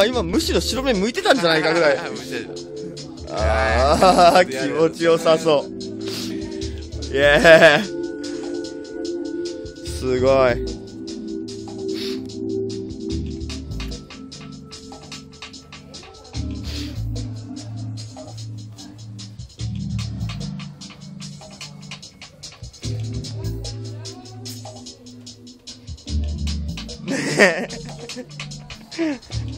今むしろ白目向いてたんじゃないかぐらい。 あああ、気持ちよさそう。イエーイ。すごい。ねえ